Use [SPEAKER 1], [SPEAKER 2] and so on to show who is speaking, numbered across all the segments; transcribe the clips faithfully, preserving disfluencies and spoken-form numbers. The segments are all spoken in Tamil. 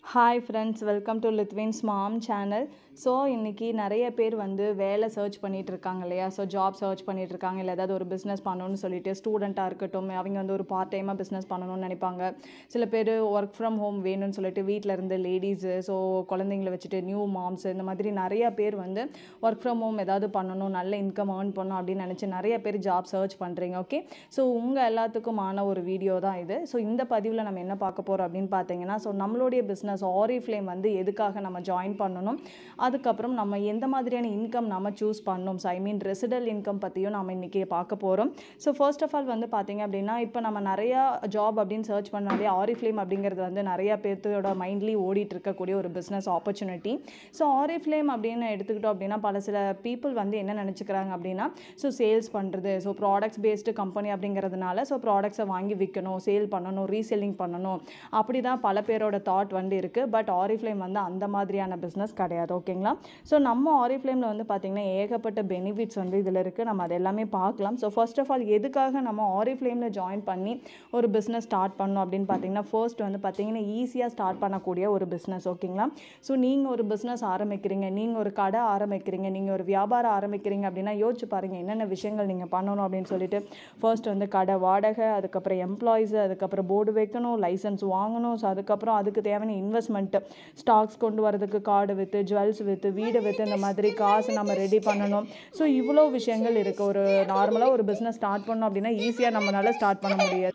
[SPEAKER 1] Hi friends, welcome to Lithvin's mom channel. So இன்றைக்கி நிறைய பேர் வந்து வேலை சர்ச் பண்ணிகிட்டு இருக்காங்க இல்லையா. ஸோ ஜாப் சர்ச் பண்ணிகிட்டு இருக்காங்க, இல்லை ஏதாவது ஒரு பிஸ்னஸ் பண்ணணும்னு சொல்லிட்டு ஸ்டூடெண்ட்டாக இருக்கட்டும், அவங்க வந்து ஒரு பார்ட் டைமாக பிஸ்னஸ் பண்ணணும்னு நினைப்பாங்க. சில பேர் ஒர்க் ஃப்ரம் ஹோம் வேணும்னு சொல்லிட்டு வீட்டில் இருந்து லேடிஸு, ஸோ குழந்தைங்களை வச்சுட்டு நியூ மாம்ஸ், இந்த மாதிரி நிறையா பேர் வந்து ஒர்க் ஃப்ரம் ஹோம் ஏதாவது பண்ணணும், நல்ல இன்கம் ஏர்ன் பண்ணணும் அப்படின்னு நினச்சி நிறைய பேர் ஜாப் சர்ச் பண்ணுறீங்க. ஓகே, ஸோ உங்கள் எல்லாத்துக்குமான ஒரு வீடியோ தான் இது. ஸோ இந்த பதிவில் நம்ம என்ன பார்க்க போகிறோம் அப்படின்னு பார்த்தீங்கன்னா, ஸோ நம்மளுடைய பிஸ்னஸ் Oriflame வந்து எதுக்காக நம்ம ஜாயின் பண்ணணும், அதுக்கப்புறம் நம்ம எந்த மாதிரியான இன்கம் நம்ம சூஸ் பண்ணணும், so I mean residual income பற்றியும் நம்ம இன்றைக்கி பார்க்க போகிறோம். ஸோ ஃபர்ஸ்ட் ஆஃப் ஆல் வந்து பார்த்திங்க அப்படின்னா, இப்போ நம்ம நிறையா ஜாப் அப்படின்னு சர்ச் பண்ணாலே Oriflame அப்படிங்கிறது வந்து நிறையா பேர்த்தோட மைண்ட்லி ஓடிட்டு இருக்கக்கூடிய ஒரு பிஸ்னஸ் ஆப்பர்ச்சுனிட்டி. ஸோ Oriflame அப்படின்னு எடுத்துக்கிட்டோம் அப்படின்னா, பல சில பீப்புள் வந்து என்ன நினச்சிக்கிறாங்க அப்படின்னா, ஸோ சேல்ஸ் பண்ணுறது, ஸோ ப்ராடக்ட்ஸ் பேஸ்டு கம்பெனி அப்படிங்கிறதுனால ஸோ ப்ராடக்ட்ஸை வாங்கி விற்கணும், சேல் பண்ணணும், ரீசெல்லிங் பண்ணணும், அப்படி தான் பல பேரோட தாட் வந்து இருக்குது. பட் Oriflame வந்து அந்த மாதிரியான பிஸ்னஸ் கிடையாது. ஓகேங்களா. ஸோ நம்ம Oriflameல வந்து பார்த்திங்கன்னா ஏகப்பட்ட பெனிஃபிட்ஸ் வந்து இதில் இருக்குது. நம்ம அது எல்லாமே பார்க்கலாம். ஸோ ஃபர்ஸ்ட் ஆஃப் ஆல் எதுக்காக நம்ம Oriflameல ஜாயின் பண்ணி ஒரு பிஸ்னஸ் ஸ்டார்ட் பண்ணணும் அப்படின்னு பார்த்தீங்கன்னா, ஃபர்ஸ்ட் வந்து பார்த்திங்கன்னா ஈஸியாக ஸ்டார்ட் பண்ணக்கூடிய ஒரு பிஸ்னஸ். ஓகேங்களா. ஸோ நீங்கள் ஒரு பிஸ்னஸ் ஆரம்பிக்கிறீங்க, நீங்கள் ஒரு கடை ஆரம்பிக்கிறீங்க, நீங்கள் ஒரு வியாபாரம் ஆரம்பிக்கிறீங்க அப்படின்னா யோசிச்சு பாருங்கள் என்னென்ன விஷயங்கள் நீங்கள் பண்ணணும் அப்படின்னு சொல்லிட்டு. ஃபர்ஸ்ட் வந்து கடை வாடகை, அதுக்கப்புறம் எம்ப்ளாயிஸு, அதுக்கப்புறம் போர்டு வைக்கணும், லைசன்ஸ் வாங்கணும், ஸோ அதுக்கப்புறம் அதுக்கு தேவையான இன்வெஸ்ட்மெண்ட்டு, ஸ்டாக்ஸ் கொண்டு வரதுக்கு கார்டு விற்று, ஜுவல்ஸ் விற்று, வீடு விற்று, இந்த மாதிரி காசு நம்ம ரெடி பண்ணணும். ஸோ இவ்வளோ விஷயங்கள் இருக்குது. ஒரு நார்மலாக ஒரு பிஸ்னஸ் ஸ்டார்ட் பண்ணோம் அப்படின்னா ஈஸியாக நம்மளால் ஸ்டார்ட் பண்ண முடியாது.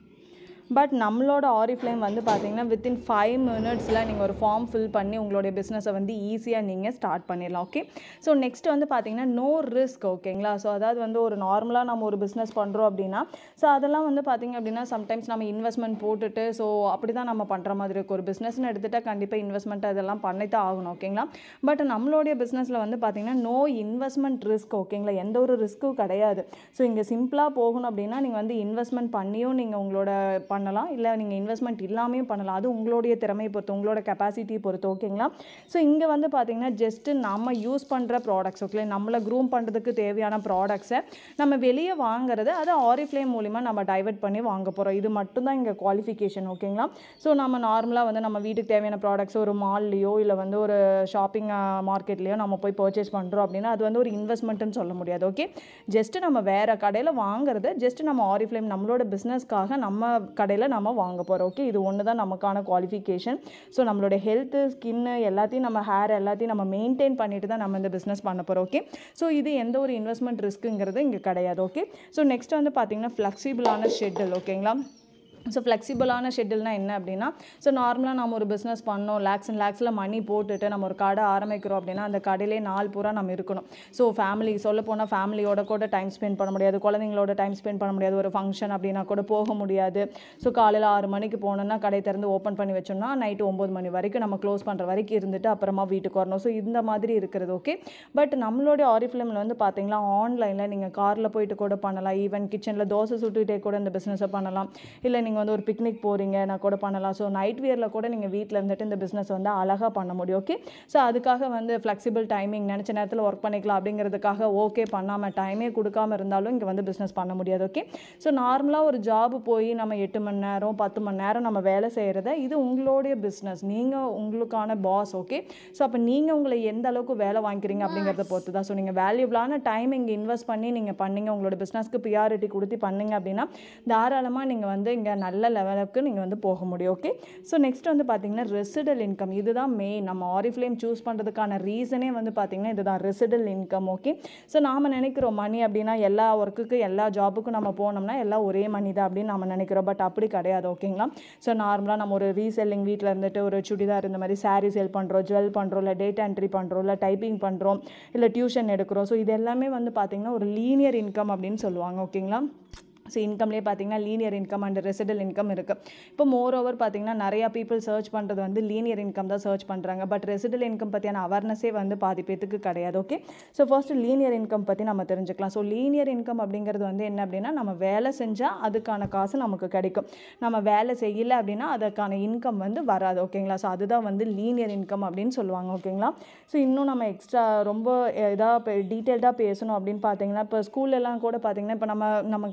[SPEAKER 1] பட் நம்மளோட Oriflame வந்து பார்த்திங்கன்னா வித்தின் ஃபைவ் மினிட்ஸில் நீங்கள் ஒரு ஃபார்ம் ஃபில் பண்ணி உங்களுடைய பிஸ்னஸை வந்து ஈஸியாக நீங்கள் ஸ்டார்ட் பண்ணிடலாம். ஓகே, ஸோ நெக்ஸ்ட் வந்து பார்த்திங்கன்னா நோ ரிஸ்க். ஓகேங்களா. ஸோ அதாவது வந்து ஒரு நார்மலாக நம்ம ஒரு பிஸ்னஸ் பண்ணுறோம் அப்படின்னா, ஸோ அதெல்லாம் வந்து பார்த்திங்க அப்படின்னா சம்டைம்ஸ் நம்ம இன்வெஸ்ட்மெண்ட் போட்டுட்டு, ஸோ அப்படி தான் நம்ம பண்ணுற மாதிரி இருக்கும். ஒரு பிஸ்னஸ்னு எடுத்துகிட்டால் கண்டிப்பாக இன்வெஸ்ட்மெண்ட் அதெல்லாம் பண்ணி தான் ஆகணும். ஓகேங்களா. பட் நம்மளுடைய பிஸ்னஸில் வந்து பார்த்திங்கன்னா நோ இன்வெஸ்ட்மெண்ட் ரிஸ்க். ஓகேங்களா. எந்த ஒரு ரிஸ்க்கும் கிடையாது. ஸோ இங்கே சிம்பிளாக போகணும் அப்படின்னா நீங்கள் வந்து இன்வெஸ்ட்மெண்ட் பண்ணியும் நீங்கள் உங்களோட பண்ணலாம், இல்லை நீங்கள் இன்வெஸ்ட்மெண்ட் இல்லாமையும் பண்ணலாம். அது உங்களுடைய திறமையை பொறுத்து, உங்களோட கெப்பாசிட்டியை பொறுத்து. ஓகேங்களா. ஸோ இங்கே வந்து பார்த்திங்கன்னா ஜஸ்ட்டு நம்ம யூஸ் பண்ணுற ப்ராடக்ட்ஸ், ஓகே, நம்மளை க்ரூம் பண்ணுறதுக்கு தேவையான ப்ராடக்ட்ஸை நம்ம வெளியே வாங்குறது, அதை Oriflame மூலிமா நம்ம டைவர்ட் பண்ணி வாங்க போகிறோம். இது மட்டும்தான் இங்கே குவாலிஃபிகேஷன். ஓகேங்களா. ஸோ நம்ம நார்மலாக வந்து நம்ம வீட்டுக்கு தேவையான ப்ராடக்ட்ஸ் ஒரு மால்லையோ இல்லை வந்து ஒரு ஷாப்பிங் மார்க்கெட்லேயோ நம்ம போய் பர்ச்சேஸ் பண்ணுறோம் அப்படின்னா அது வந்து ஒரு இன்வெஸ்ட்மெண்ட்டுன்னு சொல்ல முடியாது. ஓகே, ஜஸ்ட்டு நம்ம வேறு கடையில் வாங்குறது, ஜஸ்ட்டு நம்ம Oriflame நம்மளோட பிஸ்னஸ்க்காக நம்ம கடையில் நம்ம வாங்க போகிறோம். ஓகே, இது ஒன்று தான் நமக்கான குவாலிஃபிகேஷன். ஸோ நம்மளோட ஹெல்த்து, ஸ்கின்னு எல்லாத்தையும் நம்ம ஹேர் எல்லாத்தையும் நம்ம மெயின்டைன் பண்ணிட்டு தான் நம்ம இந்த பிஸ்னஸ் பண்ண போகிறோம். ஓகே, ஸோ இது எந்த ஒரு இன்வெஸ்ட்மெண்ட் ரிஸ்க்குங்கிறது இங்கே கிடையாது. ஓகே, ஸோ நெக்ஸ்ட் வந்து பார்த்திங்கன்னா ஃப்ளெக்சிபிளான ஷெட்யூல். ஓகேங்களா. ஸோ ஃப்ளெக்சிபிளான ஷெட்யூல்னால் என்ன அப்படின்னா, ஸோ நார்மலாக நம்ம ஒரு பிஸ்னஸ் பண்ணோம், லேக்ஸ் அண்ட் லேக்ஸில் மணி போட்டுட்டு நம்ம ஒரு கடை ஆரம்பிக்கிறோம் அப்படின்னா அந்த கடையிலே நாள் பூரா நம்ம இருக்கணும். ஸோ ஃபேமிலி சொல்ல போனால் ஃபேமிலியோட கூட டைம் ஸ்பெண்ட் பண்ண முடியாது, குழந்தைங்களோட டைம் ஸ்பெண்ட் பண்ண முடியாது, ஒரு ஃபங்க்ஷன் அப்படின்னா கூட போக முடியாது. ஸோ காலையில் ஆறு மணிக்கு போனோன்னா கடை திறந்து ஓப்பன் பண்ணி வச்சோம்னா நைட்டு ஒம்பது மணி வரைக்கும் நம்ம க்ளோஸ் பண்ணுற வரைக்கும் இருந்துட்டு அப்புறமா வீட்டுக்கு வரணும். ஸோ இந்த மாதிரி இருக்கிறது. ஓகே, பட் நம்மளுடைய Oriflameல வந்து பார்த்திங்கன்னா ஆன்லைனில் நீங்கள் காரில் போயிட்டு கூட பண்ணலாம், ஈவன் கிச்சனில் தோசை சுட்டுகிட்டே கூட இந்த பிஸ்னஸை பண்ணலாம், இல்லை நீங்கள் வந்து ஒரு பிக்னிக் போகிறீங்க நான் கூட பண்ணலாம். ஸோ நைட் வியரில் கூட நீங்கள் வீட்டில் இருந்துட்டு இந்த பிஸ்னஸ் வந்து அழகாக பண்ண முடியும். ஓகே, ஸோ அதுக்காக வந்து ஃப்ளெக்சிபிள் டைமிங், நினச்ச நேரத்தில் ஒர்க் பண்ணிக்கலாம் அப்படிங்கிறதுக்காக ஓகே பண்ணாமல் டைமே கொடுக்காமல் இருந்தாலும் இங்கே வந்து பிஸ்னஸ் பண்ண முடியாது. ஓகே, ஸோ நார்மலாக ஒரு ஜாபு போய் நம்ம எட்டு மணி நேரம் பத்து மணி நேரம் நம்ம வேலை செய்கிறத, இது உங்களுடைய பிஸ்னஸ், நீங்கள் உங்களுக்கான பாஸ். ஓகே, ஸோ அப்போ நீங்கள் உங்களை எந்த அளவுக்கு வேலை வாங்கிக்கிறீங்க அப்படிங்கிறத பொறுத்து தான். ஸோ நீங்கள் வேல்யூபிளான டைம் இங்கே இன்வெஸ்ட் பண்ணி நீங்கள் பண்ணிங்க, உங்களோட பிஸ்னஸ்க்கு ப்ரியாரிட்டி கொடுத்து பண்ணிங்க அப்படின்னா தாராளமாக நீங்கள் வந்து இங்கே நல்ல லெவலுக்கு நீங்கள் வந்து போக முடியும். ஓகே, ஸோ நெக்ஸ்ட் வந்து பார்த்திங்கன்னா ரெசிடல் இன்கம். இதுதான் மெயின். நம்ம Oriflame சூஸ் பண்ணுறதுக்கான ரீசனே வந்து பார்த்திங்கன்னா இதுதான், ரெசிடல் இன்கம். ஓகே, ஸோ நாம் நினைக்கிறோம் மணி அப்படின்னா எல்லா ஒர்க்குக்கு எல்லா ஜாபுக்கும் நம்ம போனோம்னா எல்லாம் ஒரே மணி தான் அப்படின்னு நம்ம நினைக்கிறோம். பட் அப்படி கிடையாது. ஓகேங்களா. ஸோ நார்மலாக நம்ம ஒரு ரீசெல்லிங் வீட்டில் இருந்துட்டு ஒரு சுடிதார் இந்த மாதிரி சாரீ சேல் பண்ணுறோம், ஜுவல் பண்ணுறோம், இல்லை டேட்டா என்ட்ரி பண்ணுறோம், இல்லை டைப்பிங் பண்ணுறோம், இல்லை டியூஷன் எடுக்கிறோம். ஸோ இது எல்லாமே வந்து பார்த்திங்கன்னா ஒரு லீனியர் இன்கம் அப்படின்னு சொல்லுவாங்க. ஓகேங்களா. ஸோ இன்கம்லேயே பார்த்தீங்கன்னா linear income and residual income இருக்குது. இப்போ மோர் ஓவர் பார்த்தீங்கன்னா நிறையா பீப்புள் சர்ச் பண்ணுறது வந்து லீனியர் இன்கம் தான் சர்ச் பண்ணுறாங்க. பட் ரெசிடல் இன்கம் பற்றியான அவேர்னஸே வந்து பாதி பேத்துக்கு கிடையாது. Okay, so first linear income பற்றி நம்ம தெரிஞ்சுக்கலாம். ஸோ லீனியர் இன்கம் அப்படிங்கிறது வந்து என்ன அப்படின்னா, நம்ம வேலை செஞ்சால் அதுக்கான காசு நமக்கு கிடைக்கும், நம்ம வேலை செய்யலை அப்படின்னா அதுக்கான இன்கம் வந்து வராது. ஓகேங்களா. ஸோ அதுதான் வந்து லீனியர் இன்கம் அப்படின்னு சொல்லுவாங்க. ஓகேங்களா. ஸோ இன்னும் நம்ம எக்ஸ்ட்ரா ரொம்ப இதாக டீட்டெயில்டாக பேசணும் அப்படின்னு பார்த்தீங்கன்னா, இப்போ ஸ்கூல்லலாம் கூட பார்த்தீங்கன்னா இப்போ நம்ம நமக்கு குழந்தைங்க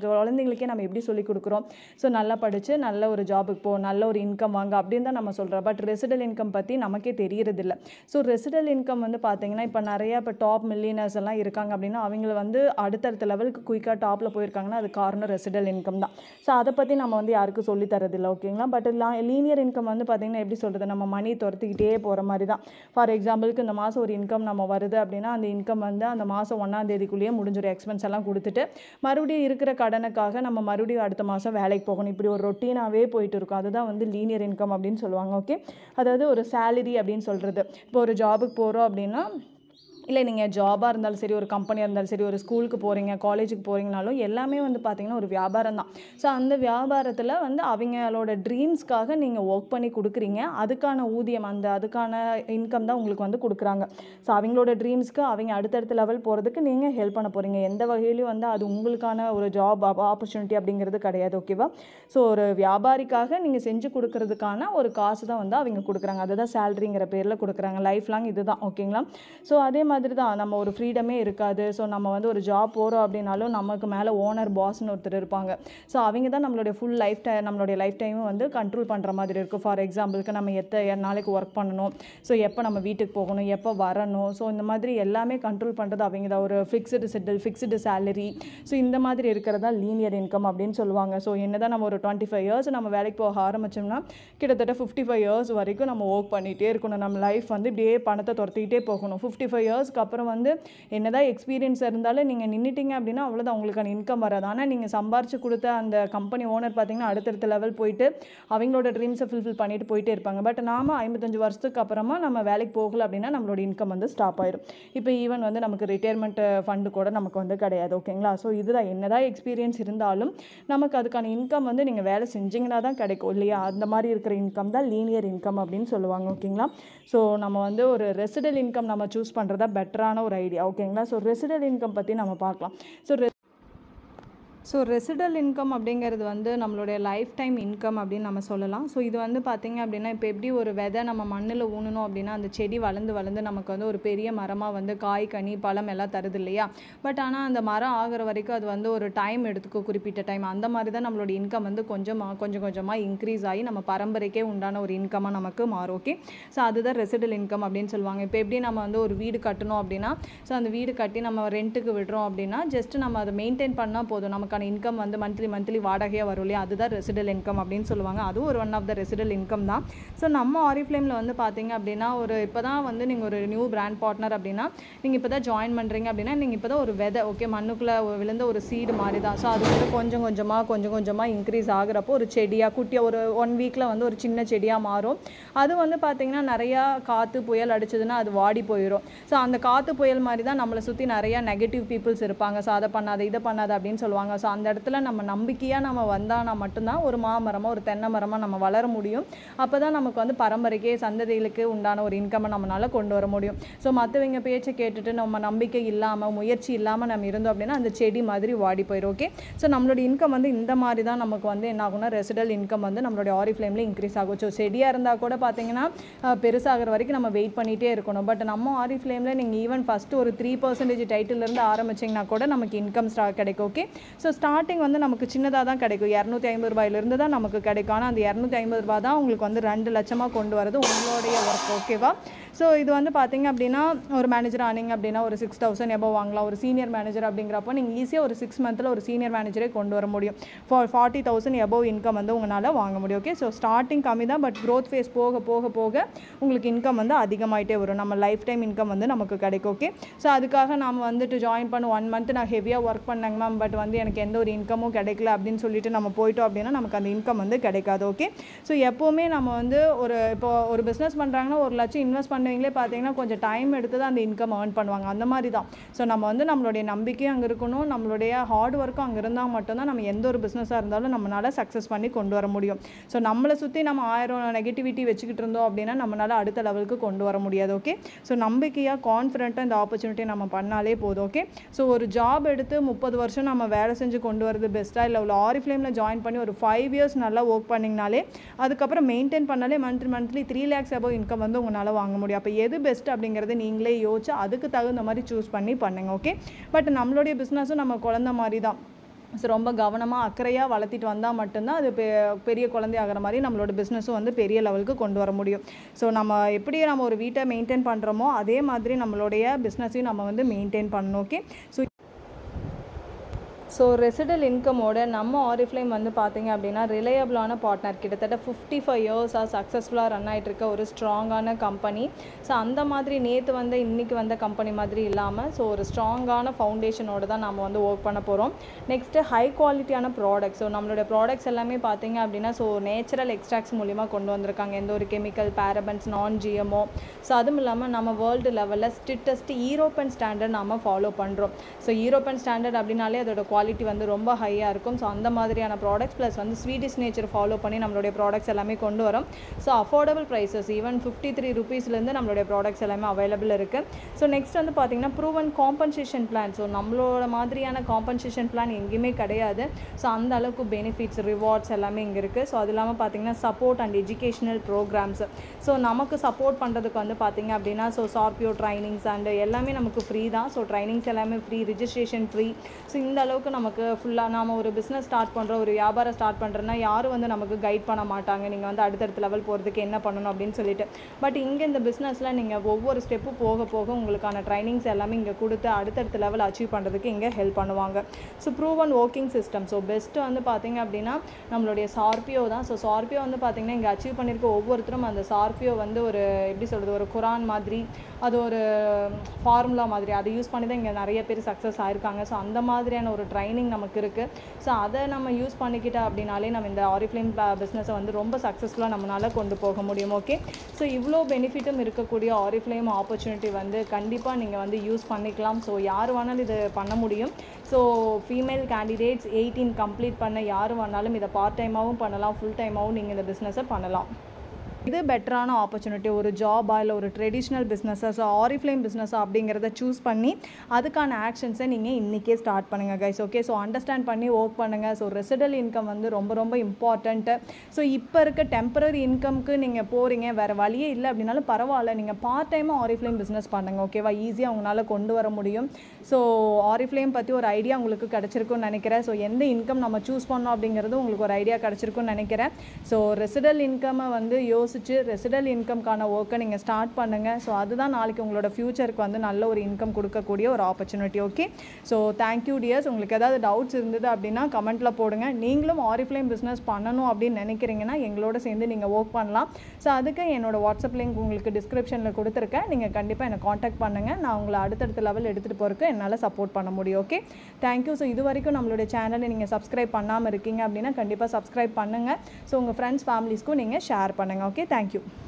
[SPEAKER 1] குழந்தைங்களுக்கே நம்ம எப்படி சொல்லிக் கொடுக்குறோம்? ஸோ நல்லா படித்து நல்ல ஒரு ஜாபுக்கு போ, நல்ல ஒரு இன்கம் வாங்க அப்படின்னு தான் நம்ம சொல்கிறோம். பட் ரெசிடல் இன்கம் பற்றி நமக்கே தெரியறதில்ல. ஸோ ரெசிடல் இன்கம் வந்து பார்த்திங்கன்னா இப்போ நிறையா இப்போ டாப் மில்லியனர்ஸ் எல்லாம் இருக்காங்க அப்படின்னா அவங்கள வந்து அடுத்தடுத்த லெவலுக்கு குயிக்காக டாப்பில் போயிருக்காங்கன்னா அது காரணம் ரெசிடல் இன்கம் தான். ஸோ அதை பற்றி நம்ம வந்து யாருக்கும் சொல்லி தரதில்லை. ஓகேங்களா? பட் லீனியர் இன்கம் வந்து பார்த்திங்கன்னா எப்படி சொல்கிறது, நம்ம மணி துரத்திக்கிட்டே போகிற மாதிரி தான். ஃபார் எக்ஸாம்பிளுக்கு இந்த மாதம் ஒரு இன்கம் நம்ம வருது அப்படின்னா அந்த இன்கம் வந்து அந்த மாதம் ஒன்றாம் தேதிக்குள்ளேயே முடிஞ்சிடும். எக்ஸ்பென்ஸ் எல்லாம் கொடுத்துட்டு மறுபடியும் இருக்கிற கடனுக்காக நம்ம மறுபடியும் அடுத்த மாதம் வேலைக்கு போகணும். இப்படி ஒரு ரொட்டீனாகவே போயிட்டு இருக்கும். அதுதான் வந்து லீனியர் இன்கம் அப்படின்னு சொல்லுவாங்க. ஓகே, அதாவது ஒரு சேலரி அப்படின்னு சொல்கிறது. இப்போ ஒரு ஜாபுக்கு போகிறோம் அப்படின்னா இல்லை நீங்கள் ஜாபாக இருந்தாலும் சரி, ஒரு கம்பெனியாக இருந்தாலும் சரி, ஒரு ஸ்கூலுக்கு போகிறீங்க, காலேஜுக்கு போகிறீங்கனாலும் எல்லாமே வந்து பார்த்திங்கன்னா ஒரு வியாபாரம் தான். ஸோ அந்த வியாபாரத்தில் வந்து அவங்களோட ட்ரீம்ஸ்க்காக நீங்கள் ஒர்க் பண்ணி கொடுக்குறீங்க. அதுக்கான ஊதியம், அந்த அதுக்கான இன்கம் தான் உங்களுக்கு வந்து கொடுக்குறாங்க. ஸோ அவங்களோட ட்ரீம்ஸ்க்கு அவங்க அடுத்தடுத்த லெவல் போகிறதுக்கு நீங்கள் ஹெல்ப் பண்ண போகிறீங்க. எந்த வகையிலையும் வந்து அது உங்களுக்கான ஒரு ஜாப் ஆப்பர்ச்சுனிட்டி அப்படிங்கிறது கிடையாது. ஓகேவா? ஸோ ஒரு வியாபாரிக்காக நீங்கள் செஞ்சு கொடுக்கறதுக்கான ஒரு காசு தான் வந்து அவங்க கொடுக்குறாங்க. அதுதான் சேலரிங்கிற பேரில் கொடுக்குறாங்க. லைஃப் லாங் இது தான். ஓகேங்களா? ஸோ அதே மாதிரி தான் நம்ம ஒரு ஃப்ரீடமே இருக்காது. ஸோ நம்ம வந்து ஒரு ஜாப் போகிறோம் அப்படின்னாலும் நமக்கு மேலே ஓனர் பாஸ்ன்னு ஒருத்தர் இருப்பாங்க. ஸோ அவங்க தான் நம்மளுடைய ஃபுல் லைஃப் டை நம்மளுடைய லைஃப் டைமும் வந்து கண்ட்ரோல் பண்ணுற மாதிரி இருக்கும். ஃபார் எக்ஸாம்பிளுக்கு நம்ம எத்த நாளைக்கு ஒர்க் பண்ணணும், ஸோ எப்போ நம்ம வீட்டுக்கு போகணும், எப்போ வரணும், ஸோ இந்த மாதிரி எல்லாமே கண்ட்ரோல் பண்ணுறது அவங்க தான். ஒரு fixed settle, fixed salary, so இந்த மாதிரி இருக்கிறதா லீனியர் இன்கம் அப்படின்னு சொல்லுவாங்க. ஸோ என்ன தான் நம்ம ஒரு டுவெண்ட்டி ஃபைவ் இயர்ஸ் நம்ம வேலைக்கு போக ஆரம்பிச்சோம்னா கிட்டத்தட்ட ஃபிஃப்டி ஃபைவ் இயர்ஸ் வரைக்கும் நம்ம ஒர்க் பண்ணிகிட்டே இருக்கணும். நம்ம லைஃப் வந்து இப்படியே பணத்தை துரத்திக்கிட்டே போகணும். ஃபிஃப்டி ஃபைவ் இயர்ஸ் அப்புறம் வந்து என்னதான் எக்ஸ்பீரியன்ஸ் இருந்தாலும் நீங்கள் நின்றுட்டீங்க அப்படின்னா அவ்வளோதான், உங்களுக்கான இன்கம் வராது. ஆனால் நீங்கள் சம்பாரிச்சு கொடுத்த அந்த கம்பெனி ஓனர் பார்த்தீங்கன்னா அடுத்தடுத்த லெவல் போயிட்டு அவங்களோட ட்ரீம்ஸை ஃபுல்ஃபில் பண்ணிட்டு போயிட்டே இருப்பாங்க. பட் நாம் ஐம்பத்தஞ்சு வருஷத்துக்கு அப்புறமா நம்ம வேலைக்கு போகல அப்படின்னா நம்மளோட இன்கம் வந்து ஸ்டாப் ஆயிடும். இப்போ ஈவன் வந்து நமக்கு ரிட்டையர்மெண்ட் ஃபண்டு கூட நமக்கு வந்து கிடையாது. ஓகேங்களா? ஸோ இதுதான், என்னதான் எக்ஸ்பீரியன்ஸ் இருந்தாலும் நமக்கு அதுக்கான இன்கம் வந்து நீங்கள் வேலை செஞ்சிங்கன்னா தான் கிடைக்கும் இல்லையா? அந்த மாதிரி இருக்கிற இன்கம் தான் லீனியர் இன்கம் அப்படின்னு சொல்லுவாங்க. ஓகேங்களா? ஸோ நம்ம வந்து ஒரு ரெசிடல் இன்கம் நம்ம சூஸ் பண்ணுறதா பெட்டரான ஒரு ஐடியா. ஓகேங்களா? ஸோ ரெசிடல் இன்கம் பற்றி நம்ம பார்க்கலாம். ஸோ ஸோ ரெசிடல் இன்கம் அப்படிங்கிறது வந்து நம்மளுடைய லைஃப் டைம் இன்கம் அப்படின்னு நம்ம சொல்லலாம். ஸோ இது வந்து பார்த்திங்க அப்படின்னா இப்போ எப்படி ஒரு விதை நம்ம மண்ணில் ஊனணும் அப்படின்னா அந்த செடி வளர்ந்து வளர்ந்து நமக்கு வந்து ஒரு பெரிய மரமாக வந்து காய், கனி, பழம் எல்லாம் தருது இல்லையா? பட் ஆனால் அந்த மரம் ஆகிற வரைக்கும் அது வந்து ஒரு டைம் எடுத்துக்கும், குறிப்பிட்ட டைம். அந்த மாதிரி தான் நம்மளோட இன்கம் வந்து கொஞ்சமாக கொஞ்சம் கொஞ்சமாக இன்க்ரீஸ் ஆகி நம்ம பரம்பரைக்கே உண்டான ஒரு இன்கமாக நமக்கு மாறும். ஓகே, ஸோ அதுதான் ரெசிடல் இன்கம் அப்படின்னு சொல்லுவாங்க. இப்போ எப்படி நம்ம வந்து ஒரு வீடு கட்டணும் அப்படின்னா ஸோ அந்த வீடு கட்டி நம்ம ரெண்ட்டுக்கு விடுறோம் அப்படின்னா ஜஸ்ட் நம்ம அதை மெயின்டைன் பண்ணால் போதும், நமக்கு இன்கம் வந்து மந்த்லி மந்த்லி வாடகையாக வரும் இல்லையா? அதுதான் ரெசிடல் இன்கம் அப்படின்னு சொல்லுவாங்க. அதுவும் ஒரு one of the residual income தான். ஸோ நம்ம ஆரிஃப்ளேமில் வந்து பார்த்தீங்க அப்படின்னா ஒரு இப்போ தான் வந்து நீங்கள் ஒரு நியூ பிராண்ட் பார்ட்னர் அப்படின்னா நீங்கள் இப்போ தான் ஜாயின் பண்ணுறீங்க அப்படின்னா நீங்கள் இப்போ தான் ஒரு விதை, ஓகே, மண்ணுக்குள்ளே விழுந்த ஒரு சீடு மாதிரி தான். ஸோ அது வந்து கொஞ்சம் கொஞ்சமாக கொஞ்சம் கொஞ்சமாக இன்க்ரீஸ் ஆகிறப்போ ஒரு செடியாக குட்டியாக ஒரு ஒன் வீக்கில் வந்து ஒரு சின்ன செடியாக மாறும். அது வந்து பார்த்திங்கன்னா நிறையா காற்று புயல் அடிச்சதுன்னா அது வாடி போயிடும். ஸோ அந்த காற்று புயல் மாதிரி தான் நம்மளை சுற்றி நிறையா நெகட்டிவ் பீப்புள்ஸ் இருப்பாங்க. ஸோ அதை பண்ணாத இதை பண்ணாத அப்படின்னு சொல்லுவாங்க. ஸோ அந்த இடத்துல நம்ம நம்பிக்கையாக நம்ம வந்தானா மட்டும்தான் ஒரு மாமரமாக ஒரு தென்னை மரமாக நம்ம வளர முடியும். அப்போ தான் நமக்கு வந்து பரம்பரைக்கே சந்ததிகளுக்கு உண்டான ஒரு இன்கம்மை நம்மளால் கொண்டு வர முடியும். ஸோ மற்றவங்க பேச்சை கேட்டுட்டு நம்ம நம்பிக்கை இல்லாமல் முயற்சி இல்லாமல் நம்ம இருந்தோம் அப்படின்னா அந்த செடி மாதிரி வாடி போயிடும். ஓகே, ஸோ நம்மளோட இன்கம் வந்து இந்த மாதிரி தான் நமக்கு வந்து என்ன ஆகும்னா ரெசிடல் இன்கம் வந்து நம்மளுடைய ஆரிஃப்ளேமில் இன்க்ரீஸ் ஆகும். ஸோ செடியாக இருந்தால் கூட பார்த்தீங்கன்னா பெருசாகிற வரைக்கும் நம்ம வெயிட் பண்ணிகிட்டே இருக்கணும். பட் நம்ம ஆரிஃப்ளேமில் நீங்கள் ஈவன் ஃபஸ்ட்டு ஒரு த்ரீ பர்சன்டேஜ் டைட்டிலேருந்து ஆரம்பிச்சிங்கன்னா கூட நமக்கு இன்கம் ஸ்டா கிடைக்கும். ஓகே, ஸோ ஸ்டார்டிங் வந்து நமக்கு சின்னதாக தான் கிடைக்கும். இரநூத்தி ஐம்பது ரூபாயிலிருந்து தான் நமக்கு கிடைக்கும். ஆனால் அந்த இரநூத்தி ஐம்பது ரூபா தான் உங்களுக்கு வந்து ரெண்டு லட்சமாக கொண்டு வரது உங்களுடைய ஒர்க். ஓகேவா? ஸோ இது வந்து பார்த்திங்க அப்படின்னா ஒரு மேனேஜர் ஆனிங்க அப்படின்னா ஒரு சிக்ஸ் தௌசண்ட் எபோ வாங்கலாம். ஒரு சீனியர் மேனேஜர் அப்படிங்கிறப்போ நீங்கள் ஈஸியாக ஒரு சிக்ஸ் மந்தில் ஒரு சீனியர் மேனேஜரே கொண்டு வர முடியும். For forty thousand above income வந்து உங்களால் வாங்க முடியும். ஓகே, ஸோ ஸ்டார்டிங் கம்மி தான், பட் க்ரோத் ஃபேஸ் போக போக போக உங்களுக்கு இன்கம் வந்து அதிகமாகிட்டே வரும். நம்ம லைஃப் டைம் இன்கம் வந்து நமக்கு கிடைக்கும். ஓகே, ஸோ அதுக்காக நாம் வந்துட்டு ஜாயின் பண்ண ஒன் மந்த் நான் ஹெவியாக ஒர்க் பண்ணேங்க மேம், பட் வந்து எனக்கு எந்த ஒரு இன்கமும் கிடைக்கல அப்படின்னு சொல்லிட்டு நம்ம போயிட்டோம் அப்படின்னா நமக்கு அந்த இன்கம் வந்து கிடைக்காது. ஓகே, ஸோ எப்போவுமே நம்ம வந்து ஒரு இப்போ ஒரு பிஸ்னஸ் பண்ணுறாங்கன்னா ஒரு லட்சம் இன்வெஸ்ட் பண்ணுவீங்களே பார்த்தீங்கன்னா கொஞ்சம் டைம் எடுத்து தான் அந்த இன்கம் ஏர்ன் பண்ணுவாங்க. அந்த மாதிரி தான். ஸோ நம்ம வந்து நம்மளுடைய நம்பிக்கையும் அங்கே இருக்கணும், நம்மளுடைய ஹார்ட் ஒர்க்கும் அங்கே இருந்தால் மட்டும்தான் நம்ம எந்த ஒரு பிஸ்னஸாக இருந்தாலும் நம்மளால் சக்ஸஸ் பண்ணி கொண்டு வர முடியும். ஸோ நம்மளை சுற்றி நம்ம ஆயிரம் நெகட்டிவிட்டி வச்சுக்கிட்டு இருந்தோம் அப்படின்னா நம்மளால் அடுத்த லெவலுக்கு கொண்டு வர முடியாது. ஓகே, ஸோ நம்பிக்கையாக கான்ஃபிடென்ட்டாக இந்த ஆப்பர்ச்சுனிட்டி நம்ம பண்ணாலே போதும். ஓகே, ஸோ ஒரு ஜாப் எடுத்து முப்பது வருஷம் நம்ம வேலை செஞ்சு கொண்டு வரது பெஸ்ட்டாக, இல்லை உள்ள ஆரிஃப்ளேமில் ஜாயின் பண்ணி ஒரு ஃபைவ் இயர்ஸ் நல்லா ஒர்க் பண்ணிங்கனாலே அதுக்கப்புறம் மெயின்டைன் பண்ணாலே monthly monthly three lakhs above income வந்து உங்களால் வாங்க முடியும். அப்போ எது பெஸ்ட் அப்படிங்கிறது நீங்களே யோசிச்சு அதுக்கு தகுந்த மாதிரி சூஸ் பண்ணி பண்ணுங்க. ஓகே, பட் நம்மளுடைய பிஸ்னஸும் நம்ம குழந்த மாதிரி தான். ஸோ ரொம்ப கவனமாக அக்கறையாக வளர்த்திட்டு வந்தால் மட்டும்தான் அது பெ பெரிய குழந்தை ஆகிற மாதிரி நம்மளோட பிஸ்னஸும் வந்து பெரிய லெவலுக்கு கொண்டு வர முடியும். ஸோ நம்ம எப்படி நம்ம ஒரு வீட்டை மெயின்டைன் பண்ணுறோமோ அதே மாதிரி நம்மளுடைய பிஸ்னஸையும் நம்ம வந்து மெயின்டைன் பண்ணணும். ஓகே, ஸோ ஸோ ரெசிடல் இன்கமோட நம்ம ஆரிஃப்ளேம் வந்து பார்த்திங்க அப்படின்னா ரிலையபிளான பார்ட்னர், கிட்டத்தட்ட ஃபிஃப்டி ஃபைவ் இயர்ஸாக சக்ஸஸ்ஃபுல்லாக ரன் ஆகிட்டுருக்க ஒரு ஸ்ட்ராங்கான கம்பெனி. ஸோ அந்த மாதிரி நேற்று வந்து இன்றைக்கி வந்த கம்பெனி மாதிரி இல்லாமல் ஸோ ஒரு ஸ்ட்ராங்கான ஃபவுண்டேஷனோடு தான் நம்ம வந்து ஒர்க் பண்ண போகிறோம். நெக்ஸ்ட்டு ஹை குவாலிட்டியான ப்ராடக்ட்ஸ். ஸோ நம்மளுடைய ப்ராடக்ட்ஸ் எல்லாமே பார்த்திங்க அப்படின்னா ஸோ நேச்சுரல் எக்ஸ்ட்ராக்ட்ஸ் மூலிமா கொண்டு வந்திருக்காங்க, எந்த ஒரு chemical, parabens, non GMO. So அதுவும் இல்லாமல் நம்ம வேர்ல்டு லெவலில் ஸ்ட்ரிக்டஸ்ட் யூரோப்பியன் ஸ்டாண்டர்ட் நம்ம ஃபாலோ பண்ணுறோம். ஸோ யூரோப்பியன் ஸ்டாண்டர்ட் அப்படின்னாலே அதோட குவாலிட்டி வந்து ரொம்ப ஹையாக இருக்கும். ஸோ அந்த மாதிரியான ப்ராடக்ட்ஸ் ப்ளஸ் வந்து ஸ்வீடிஷ் நேச்சர் ஃபாலோ பண்ணி நம்மளுடைய ப்ராடக்ட்ஸ் எல்லாமே கொண்டு வரோம். So affordable prices, even fifty three ருபீஸ்லேருந்து நம்மளுடைய ப்ராடக்ட்ஸ் எல்லாமே அவைலபிள் இருக்குது. ஸோ நெக்ஸ்ட் வந்து பார்த்திங்கன்னா ப்ரூவன் காம்பன்சேஷன் பிளான். ஸோ நம்மளோட மாதிரியான காம்பன்சேஷன் பிளான் எங்கேயுமே கிடையாது. ஸோ அந்த அளவுக்கு பெனிஃபிட்ஸ், ரிவார்ட்ஸ் எல்லாமே இங்கே இருக்குது. ஸோ அது இல்லாமல் பார்த்திங்கன்னா support and educational programs. So நமக்கு சப்போர்ட் பண்ணுறதுக்கு வந்து பார்த்திங்க அப்படின்னா ஸோ சார்பியோ ட்ரைனிங்ஸ் அண்ட் எல்லாமே நமக்கு ஃப்ரீ தான். ஸோ ட்ரைனிங்ஸ் எல்லாமே ஃப்ரீ, ரிஜிஸ்ட்ரேஷன் ஃப்ரீ. ஸோ இந்த அளவுக்கு நமக்கு ஃபுல்லாக நாம் ஒரு பிஸ்னஸ் ஸ்டார்ட் பண்ணுறோம், ஒரு வியாபாரம் ஸ்டார்ட் பண்ணுறோன்னா யாரும் வந்து நமக்கு கைட் பண்ண மாட்டாங்க, நீங்கள் வந்து அடுத்தடுத்த லெவல் போகிறதுக்கு என்ன பண்ணணும் அப்படின்னு சொல்லிட்டு. பட் இங்கே இந்த பிஸ்னஸில் நீங்கள் ஒவ்வொரு ஸ்டெப்பு போக போக உங்களுக்கான ட்ரைனிங்ஸ் எல்லாமே இங்கே கொடுத்து அடுத்தடுத்த லெவல் அச்சீவ் பண்ணுறதுக்கு இங்கே ஹெல்ப் பண்ணுவாங்க. So proven working system. So best வந்து பார்த்திங்க அப்படின்னா நம்மளுடைய சார்பியோ தான். ஸோ சார்பியோ வந்து பார்த்திங்கன்னா இங்கே அச்சீவ் பண்ணியிருக்க ஒவ்வொருத்தரும் அந்த சார்பியோ வந்து ஒரு எப்படி சொல்கிறது, ஒரு குரான் மாதிரி, அது ஒரு ஃபார்முலா மாதிரி, அதை யூஸ் பண்ணி தான் இங்கே நிறைய பேர் சக்ஸஸ் ஆகிருக்காங்க. ஸோ அந்த மாதிரியான ஒரு ட்ரைனிங் நமக்கு இருக்குது. ஸோ அதை நம்ம யூஸ் பண்ணிக்கிட்டா அப்படின்னாலே நம்ம இந்த ஆரிஃப்ளேம் பிஸ்னஸை வந்து ரொம்ப சக்ஸஸ்ஃபுல்லாக நம்மளால் கொண்டு போக முடியும். ஓகே, ஸோ இவ்வளோ பெனிஃபிட்டும் இருக்கக்கூடிய ஆரிஃப்ளேம் ஆப்பர்ச்சுனிட்டி வந்து கண்டிப்பாக நீங்கள் வந்து யூஸ் பண்ணிக்கலாம். ஸோ யார் வேணாலும் இது பண்ண முடியும். So female candidates eighteen complete பண்ண யார் வேணாலும் இதை பார்ட் டைமாகவும் பண்ணலாம், ஃபுல் டைமாகவும் நீங்கள் இந்த பிஸ்னஸை பண்ணலாம். இது பெட்டரான ஆப்பர்ச்சுனிட்டி. ஒரு ஜாபா இல்லை ஒரு ட்ரெடிஷ்னல் பிஸ்னஸாக, ஸோ ஆரிஃப்ளேம் பிஸ்னஸாக அப்படிங்கிறத சூஸ் பண்ணி அதுக்கான ஆக்ஷன்ஸை நீங்கள் இன்றைக்கே ஸ்டார்ட் பண்ணுங்கள் கைஸ். ஓகே, ஸோ அண்டர்ஸ்டாண்ட் பண்ணி ஒர்க் பண்ணுங்கள். ஸோ ரெசிடல் இன்கம் வந்து ரொம்ப ரொம்ப இம்பார்ட்டண்ட்டு. ஸோ இப்போ இருக்க டெம்பரரி இன்கம்க்கு நீங்கள் போகிறீங்க, வேறு வழியே இல்லை அப்படின்னாலும் பரவாயில்ல, நீங்கள் பார்ட் டைமாக ஆரிஃப்ளேம் பிஸ்னஸ் பண்ணுங்கள். ஓகேவா, ஈஸியாக உங்களால் கொண்டு வர முடியும். ஸோ ஆரிஃப்ளேம் பற்றி ஒரு ஐடியா உங்களுக்கு கிடச்சிருக்குன்னு நினைக்கிறேன். ஸோ எந்த இன்கம் நம்ம சூஸ் பண்ணோம் அப்படிங்கிறது உங்களுக்கு ஒரு ஐடியா கிடச்சிருக்குன்னு நினைக்கிறேன். ஸோ ரெசிடல் இன்கம்மை வந்து யோசி ரெசிடல் இன்கம்கான ஒர்க்கை நீங்கள் ஸ்டார்ட் பண்ணுங்கள். ஸோ அதுதான் நாளைக்கு உங்களோட ஃப்யூச்சருக்கு வந்து நல்ல ஒரு இன்கம் கொடுக்கக்கூடிய ஒரு opportunity. Okay, so thank you dears. உங்களுக்கு ஏதாவது டவுட்ஸ் இருந்தது அப்படின்னா கமெண்ட்டில் போடுங்க. நீங்களும் ஆரிஃப்ளேம் பிஸ்னஸ் பண்ணணும் அப்படின்னு நினைக்கிறீங்கன்னா எங்களோட சேர்ந்து நீங்கள் ஒர்க் பண்ணலாம். ஸோ அதுக்கு என்னோட வாட்ஸ்அப் லிங்க் உங்களுக்கு டிஸ்கிரிப்ஷனில் கொடுத்துருக்கேன். நீங்கள் கண்டிப்பாக என்னை காண்டாக்ட் பண்ணுங்கள். நான் உங்களை அடுத்தடுத்த லெவல் எடுத்துகிட்டு போகிறதுக்கு என்னால் சப்போர்ட் பண்ண முடியும். Okay, thank you. ஸோ இது வரைக்கும் நம்மளுடைய சேனலை நீங்கள் சப்ஸ்கிரைப் பண்ணாமல் இருக்கீங்க அப்படின்னா கண்டிப்பாக சப்ஸ்கிரைப் பண்ணுங்கள். ஸோ உங்கள் ஃப்ரெண்ட்ஸ் ஃபேமிலிஸ்க்கும் நீங்கள் ஷேர் பண்ணுங்கள். Okay, thank you.